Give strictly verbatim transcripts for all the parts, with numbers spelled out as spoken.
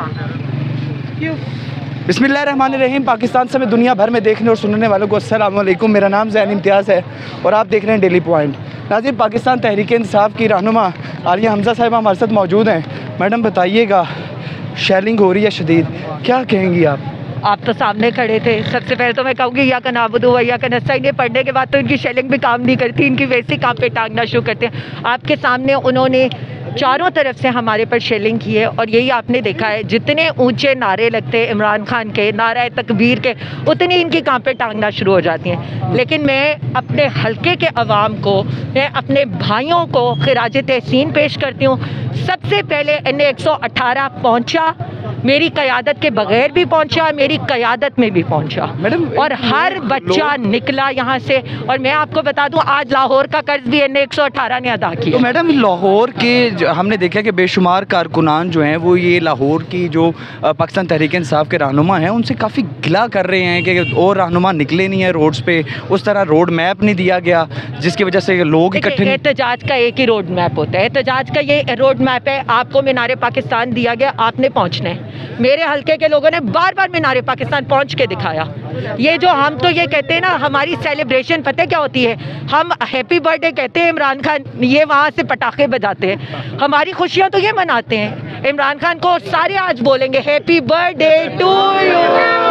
बिस्मिल्लाहिर्रहमानिर्रहीम। पाकिस्तान समेत दुनिया भर में देखने और सुनने वालों को अस्सलाम वालेकुम। मेरा नाम ज़ैन इम्तियाज़ है और आप देख रहे हैं डेली पॉइंट। नाज़रीन, पाकिस्तान तहरीक इंसाफ की रहनुमा आलिया हमज़ा साहिबा हमारे साथ मौजूद हैं। मैडम बताइएगा, शेलिंग हो रही है शदीद, क्या कहेंगी आप? आप तो सामने खड़े थे। सबसे पहले तो मैं कहूँगी या का नाबुदू या का नस्ताईन, ये पढ़ने के बाद तो इनकी शेलिंग भी काम नहीं करती, इनकी वैसे काम पे टांगना शुरू करते हैं। आपके सामने उन्होंने चारों तरफ से हमारे पर शेलिंग की है और यही आपने देखा है, जितने ऊंचे नारे लगते हैं इमरान खान के, नारा तकबीर के, उतनी इनकी काम पे टांगना शुरू हो जाती हैं। लेकिन मैं अपने हलके के अवाम को, मैं अपने भाइयों को खिराज तहसीन पेश करती हूँ। सबसे पहले एन ए एक सौ अठारह पहुँचा, मेरी क़यादत के बगैर भी पहुंचा, मेरी क़यादत में भी पहुंचा मैडम, और हर बच्चा निकला यहाँ से। और मैं आपको बता दूं, आज लाहौर का कर्ज भी एन ए एक सौ अठारह ने अदा किया। तो मैडम, लाहौर के हमने देखा कि बेशुमार कारकुनान जो हैं वो ये लाहौर की जो पाकिस्तान तहरीक इंसाफ के रहनुमा हैं उनसे काफ़ी गिला कर रहे हैं कि और रहनुमा निकले नहीं है रोड्स पे, उस तरह रोड मैप नहीं दिया गया जिसकी वजह से लोग इकट्ठे। एहतजाज का एक ही रोड मैप होता है, एहतजाज का ये रोड मैप है। आपको मीनारे पाकिस्तान दिया गया, आपने पहुँचना है। मेरे हलके के लोगों ने बार बार मीनारे पाकिस्तान पहुंच के दिखाया। ये जो हम तो ये कहते हैं ना, हमारी सेलिब्रेशन पता है क्या होती है? हम हैप्पी बर्थडे कहते हैं इमरान खान, ये वहाँ से पटाखे बजाते हैं। हमारी खुशियाँ तो ये मनाते हैं। इमरान खान को सारे आज बोलेंगे हैप्पी बर्थडे टू यू,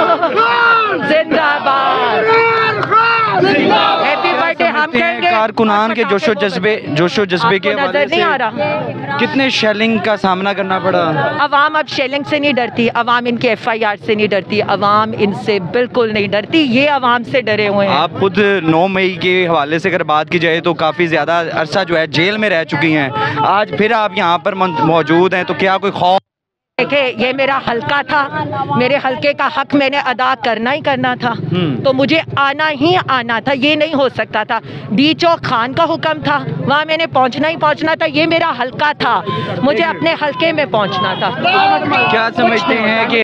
जिंदाबाद, हैप्पी बर्थडे हम कहेंगे। कारकुनान के जोशो जज्बे जोशो जज्बे के नजर नहीं आ रहा कितने शेलिंग का सामना करना पड़ा। अवाम अब शेलिंग से नहीं डरती, अवाम इनके एफ आई आर से नहीं डरती, अवाम इनसे बिल्कुल नहीं डरती, ये अवाम से डरे हुए हैं। आप खुद नौ मई के हवाले से अगर बात की जाए तो काफ़ी ज़्यादा अरसा जो है जेल में रह चुकी हैं, आज फिर आप यहाँ पर मौजूद हैं, तो क्या कोई खौफ? देखिए, ये मेरा हलका था, मेरे हलके का हक मैंने अदा करना ही करना था, तो मुझे आना ही आना था, ये नहीं हो सकता था। डी चौक खान का हुक्म था, वहाँ मैंने पहुँचना ही पहुँचना था। ये मेरा हलका था, मुझे अपने हलके में पहुँचना था। क्या समझते हैं कि